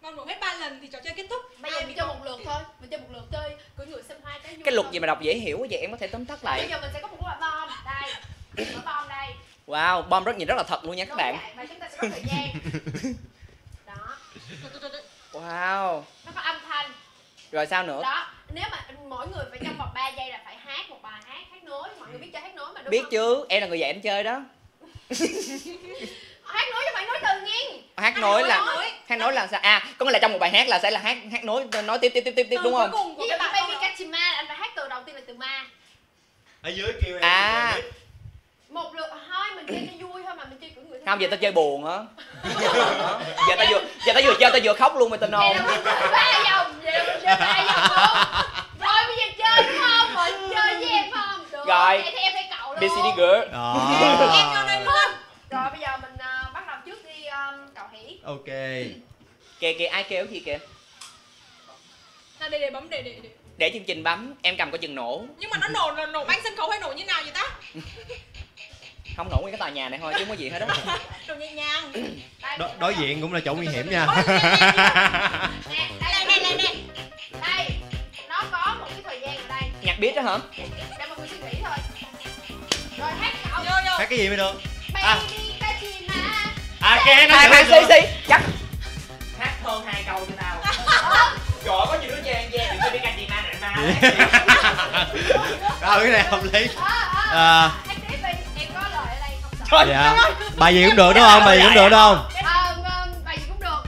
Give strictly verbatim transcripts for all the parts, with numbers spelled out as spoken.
Con đổ hết ba lần thì trò chơi kết thúc. Bây giờ mình chơi một lượt thôi, mình chơi một lượt chơi cưỡi ngựa xem hoa cái vui. Cái luật gì mà đọc dễ hiểu quá vậy, em có thể tóm tắt lại. Bây giờ mình sẽ có một quả bom đây. Quả bom đây. Wow, bom rất nhìn rất là thật luôn nha các bạn. Và chúng ta sẽ có thời gian. Đó. Wow. Nó có âm thanh. Rồi sao nữa? Đó, nếu mà mỗi người phải trong vòng ba giây là phải hát một bài hát, hát nối. Mọi người biết chơi hát nối mà đúng Biết không? chứ, em là người dạy anh chơi đó. Hát nối chứ phải nối từ nghe. Hát nối là hát nối là sao? À, có nghĩa là trong một bài hát là sẽ là hát hát nối nói tiếp tiếp tiếp tiếp tiếp đúng không? Ví dụ Baby Kachima là anh phải hát từ đầu tiên là từ ma. Ở dưới kêu em. À. Một lượt thôi, mình chơi cho vui thôi mà mình chơi cưỡi ngựa. Không, giờ tao chơi buồn hả? Giờ tao vừa giờ tao vừa chơi tao vừa khóc luôn mày tin không? Ba vòng, giờ mình chơi ba vòng luôn. Rồi bây giờ chơi đúng không? Mình chơi với em không? Được. Rồi. Vậy thì em phải cậu luôn. bê xê đê girl. Đó. Em vô đây luôn. Rồi bây giờ mình uh, bắt đầu trước đi um, cậu Hỷ. Ok. Kìa kìa ai kêu gì kìa? Là để để bấm để để để. Để chương trình bấm, em cầm coi chừng nổ. Nhưng mà nó nổ nổ, nổ bánh sân khấu hay nổ như nào vậy ta? Không nổ nguyên cái tòa nhà này thôi chứ không có gì hết đó. Nổ nhẹ nhàng. Đó, đối diện cũng là chỗ nguy hiểm nha. Nè, đây đây đây đây. Đây, nó có một cái thời gian ở đây. Nhạc biết đó hả? Để mọi người suy nghĩ thôi. Rồi hát cậu. Vô vô. Hát cái gì mới được? À, Baby Kachima. à cái nó Hai hai chữ xí xí chắc hát hơn hai câu cho tao. Trời ơi, có nhiều đứa chê chê đừng có đi canh gì ma này ma. Rồi cái này hợp lý. À, À. hát tiếp đi, em có lời ở đây không sợ. Dạ. Bài gì cũng được đúng không? Bài gì cũng được đúng không? Ờ, bài gì cũng được.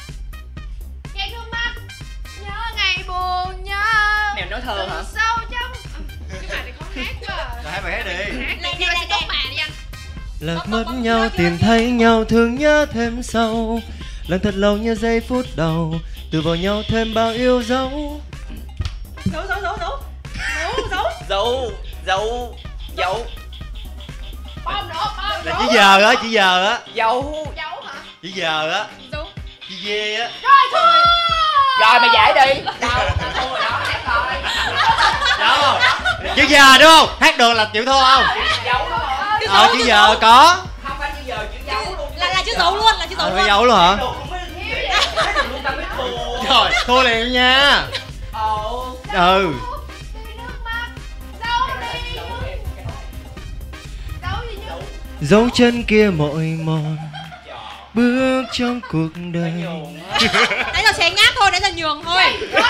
Nghe nước mắt, nhớ ngày buồn nhớ. Nè nói thơ hả? Sâu trong. Cái bài này khó hát quá. Rồi hát bài hát đi. Hát này kia sẽ tốt mà đi anh. Lạc mất nhau tìm thấy nhau thương nhớ thêm sâu. Lần thật lâu như giây phút đầu. Từ vào nhau thêm bao yêu dấu. Giấu giấu giấu giấu. Giấu giấu. Dấu dấu dấu Bom nổ, bom Là nổ. chữ giờ á, chữ giờ á. dấu. Dấu hả? Chữ giờ á. Giấu. Chữ dê á. Rồi thua. Rồi mày giải đi. Đâu, tao thua rồi đó, hát rồi. Đâu? Chữ giờ đúng không? Hát được là chịu thua không? Dấu đó rồi. Ờ, chữ giờ có. Không phải chữ giờ, chữ dấu luôn. Là là chữ giấu luôn, là chữ giấu Ờ, luôn. phải dấu luôn hả? Luôn tao biết thua. Rồi, thua liền nha. Ồ. Ừ. Đi nước mắt. Dấu đi. Dấu gì nhá. Dấu chân kia mỏi mòn. Bước trong cuộc đời. Đấy là xé nhát thôi, đấy là nhường thôi.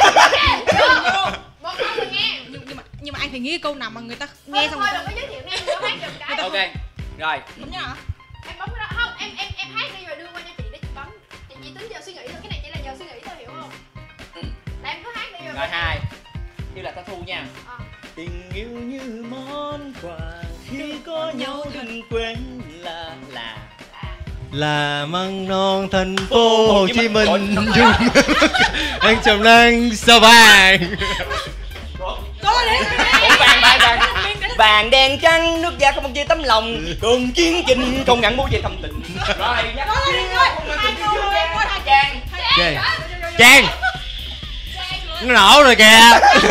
Một câu rồi nghe. Nhưng, nhưng mà nhưng mà anh phải nghĩ câu nào mà người ta Nghe nghe xong thôi, người đừng ta có giới thiệu em, đừng hát giùm cái. Ok. Rồi. bấm như nào? Em bấm cái đó không, em em em hát đi rồi đưa qua cho chị để chị bấm. Chị chỉ tính giờ suy nghĩ thôi, cái này chỉ là giờ suy nghĩ thôi hiểu không? Là em cứ hát đi rồi. Rồi hai. Như là tao thu nha. Ờ. Tình yêu như món quà khi có nhau đừng quên là là Là măng non thành phố Hồ Chí Minh dung anh trầm nắng sao vàng. Có đấy. Ủa, vàng vàng vàng vàng đen trắng nước da không một chia tấm lòng cùng chiến trình không ngăn bố về thầm tình. Rồi nhắc Có lên thôi. Hai câu rồi, em ơi, hai Trang. Trang Trang nó nổ rồi kìa.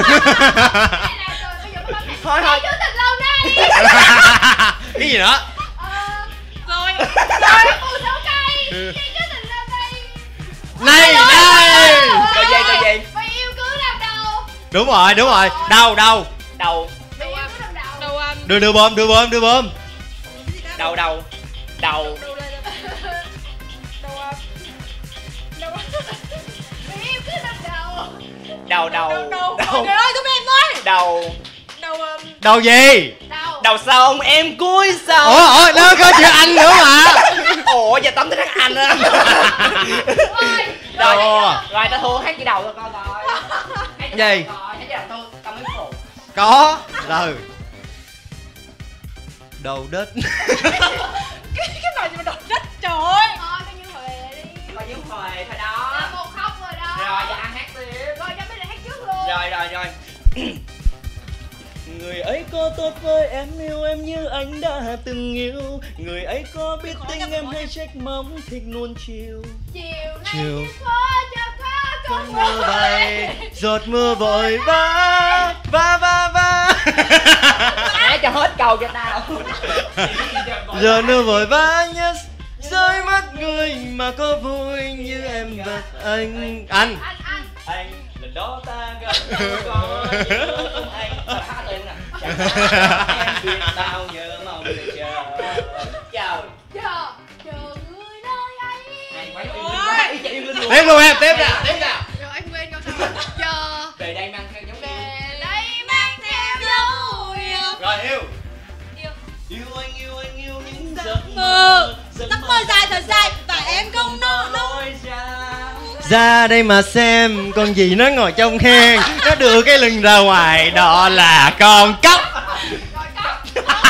Thôi thôi. Chủ tịch lâu nay. Cái gì nữa? Rồi. Rồi phù số cây. Chị chủ tịch lâu nay. Này đây. Coi gì coi gì. Vì yêu cứ làm đầu. Đúng rồi đúng rồi. Đâu đâu. Đầu Vì yêu cứ làm đầu. Đầu um, Đưa đưa bơm đưa bơm đưa bơm. đầu đầu đầu đầu đây. Đầu um, đầu Vì yêu cứ làm đầu. đầu đầu đầu. đầu Trời ơi, giúp em thôi. đầu Đầu um, Đầu gì? Đầu. đầu sông em cuối sông. Ủa ủa nó có chữ Anh nữa mà. Ủa giờ tấm thích hát Anh á. Rồi. Rồi rồi tao thua hát chỉ đầu thôi coi coi. Hát chỉ Gì? đầu coi, hát chỉ đầu thôi tao mới phục. Có. Rồi. Đầu đất. cái cái bài gì mà đầu đất trời ơi. Thôi coi như Huệ đi. Coi như Huệ thôi đó. Là một không rồi đó. Rồi giờ ăn hát tiếp. Rồi cho bây giờ hát trước luôn. Rồi rồi rồi. Người ấy có tốt với em yêu em như anh đã từng yêu. Người ấy có biết tình em hay trách móc thích nuông chiều. Chiều nay Chiều. chiều khó cho có Cơn con mưa bay, giọt mưa vội vã, va va va. Hãy cho hết câu cho tao. Giờ mưa vội vã nhất rơi mất người mà có vui em như em và anh. Anh Anh anh Anh lần đó ta gặp nhau có nhớ không anh? Rồi hát lên nè. Em biết bao nhớ mong để chờ. Chào. chờ chờ người nơi ấy. Hay quá, yêu Linh quá, ý chị yêu Linh luôn. tiếp luôn em, tiếp nào, tiếp nào. Rồi anh quên câu sau. Chờ Về đây mang theo dấu yêu. về đây mang theo dấu yêu. Rồi yêu. Yêu. Yêu anh, yêu anh, yêu những giấc mơ. giấc Giấc mơ dài thật dài và em không nỡ lối ra. Ra đây mà xem con gì nó ngồi trong khen, nó đưa cái lưng ra ngoài, đó là con cóc. Rồi cóc.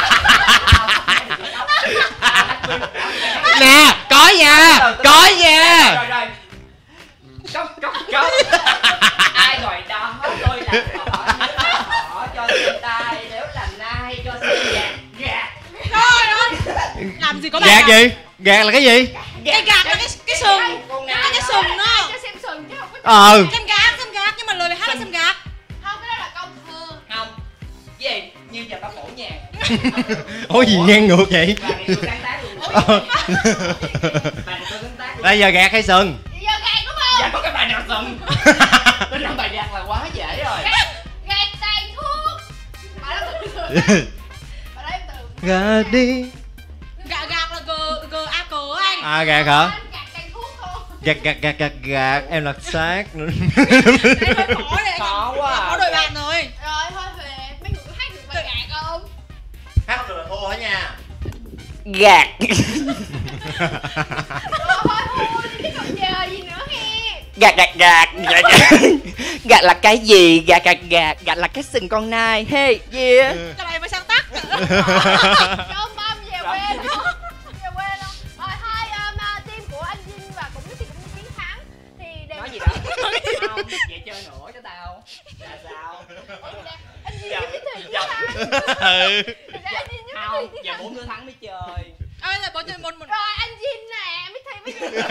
Nè, có nha, có nha. Rồi rồi. Cốc cốc cốc. Ai gọi đó tôi là họ cho xem tay, nếu là nai cho xem gạt gạt. Trời ơi. Làm gì có bài Gạt nào? gì? Gạt là cái gì? Cái gạt là cái cái sừng. Con Cái nào cái đó. sừng đó. Cho xem sừng chứ không có. Ờ. Xem gạt, xem gạt nhưng mà lời bài hát là xem gạt. Không, cái đó là câu thơ. Không. Gì? Như giờ tao phổ nhạc. Ủa gì ngang ngược vậy? Bà này tôi sáng tác luôn. Ờ. Bà này tôi sáng tác luôn. Bây giờ gạt hay sừng? Giờ gạt đúng không? Dạ có cái bài nào sừng. Tính ra bài gạt là quá dễ rồi. Gạt, gạt tàn thuốc. Bà đó từ từ. Bà đó em từ. Gạt đi. Gạt gạt là g g a cờ anh. À gạt hả? Anh gạt tàn thuốc không? Gạt gạt gạt gạt gạt, em là xác nữa. Đây hơi khó này. Khó quá à. Có đội bạn rồi. Rồi thôi về. Mấy người có hát được bài gạt không? Hát không được là thua hả nha. Gạt. Rồi thôi thôi. Chứ còn chờ gì nữa nghe. Gạt gạt gạt gạt gạt. Gạt là cái gì? Gạt gạt gạt. Gạt là cái sừng con nai. Hey yeah. Cái này mới sáng tác. Chôm băm về quê luôn. Về quê luôn. Rồi thôi um, uh, team của anh Vinh và cũng thì cũng chiến thắng. Thì đều Nói gì đó. Không, vậy chơi nữa cho tao. Là sao? Anh Vinh Dạ. với Mỹ Thùy chiến Dạ. thắng. Ừ. Thật ra anh Vinh với Mỹ Không, Thùy chiến giờ thắng. bốn đứa thắng mới chơi. À, bây giờ bốn chơi một một. Rồi anh Vinh nè, Mỹ Thùy với Vinh.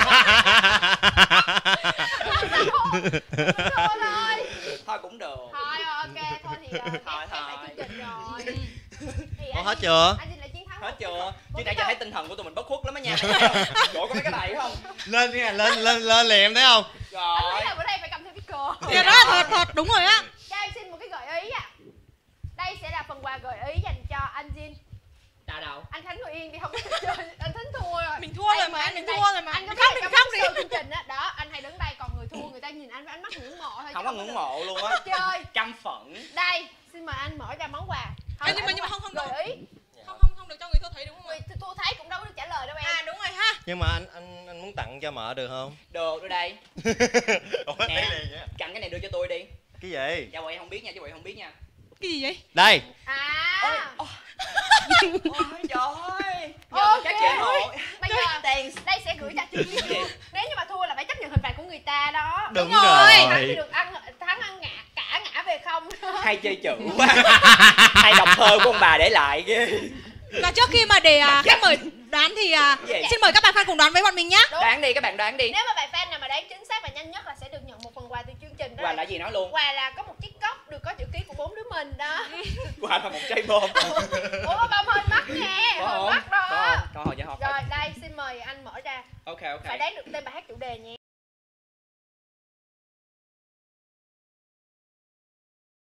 Thôi thôi. Thôi cũng được. Thôi ok, thôi thì uh, Thôi, khép thôi. lại chương trình rồi. Thì Ủa anh hết Vinh- chưa? Anh Vinh lại chiến thắng. Hết một chưa? câu. Chứ Một nãy giờ câu. thấy tinh thần của tụi mình bất khuất lắm á nha. Chỗ có mấy cái này không? Lên nha, lên lên lên liền em thấy không? Anh Rồi. nghĩ là bữa nay phải cầm theo cái cờ. Thì đó là thật thật đúng rồi á. Cho em xin một cái gợi ý à. Đây sẽ là phần quà gợi ý dành cho anh Jin. Đâu đâu? Anh Khánh ngồi yên thì không có chơi. Anh Thính thua rồi. Mình thua rồi Đây, mà, anh mình đây. thua rồi mà. Anh có Mình biết khóc là đi, trong khóc cái đi. show chương trình á, đó, anh hay đứng đây còn người thua người ta nhìn anh với ánh mắt ngưỡng mộ thôi. chứ Không có ngưỡng mộ luôn Không á. có chơi. Căm phẫn. Đây, xin mời anh mở ra món quà. Thôi, À, nhưng mà- anh nhưng mà không- không gợi ý. Không không không được cho người thua thấy đúng không? Người thua thấy cũng đâu có được trả lời đâu em. À đúng rồi ha. Nhưng mà anh anh anh muốn tặng cho mợ được không? Được, đưa đây. Ủa Nè. lấy liền á. Cầm cái này đưa cho tôi đi. Cái gì? Cha quậy không biết nha, cha quậy không biết nha. Cái gì vậy? Đây. À. Ôi trời ơi. Giờ Ok. các chị hộ. Bây giờ đây sẽ gửi cho chị Duy. Nếu như mà thua là phải chấp nhận hình phạt của người ta đó. Đúng rồi. rồi. Thắng thì được ăn, thắng ăn ngã, cả ngã về không. Hay chơi chữ quá. Hay đọc thơ của ông bà để lại ghê. Và trước khi mà để à, khách mời đoán thì à, Gì? xin mời các bạn fan cùng đoán với bọn mình nhé. Đúng. Đoán đi, các bạn đoán đi. Nếu mà bạn fan nào mà đoán chính xác và nhanh nhất là sẽ được nhận một phần quà từ chương trình đó. Quà là gì nói luôn. Quà là có một chiếc cốc được có chữ ký của bốn đứa mình đó. Quà là một chai bom. Ủa bông hơi mắc nha, Có hơi không? mắc đó. Có không? Có hồi cho họ. Rồi đây xin mời anh mở ra. Ok ok. Phải đoán được tên bài hát chủ đề nha.